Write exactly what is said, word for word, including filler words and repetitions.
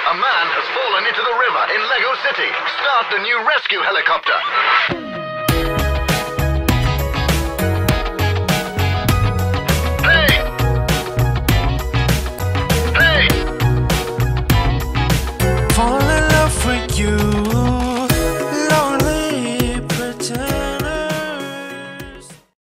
A man has fallen into the river in Lego City. Start the new rescue helicopter. Hey! Hey! Fall in love with you.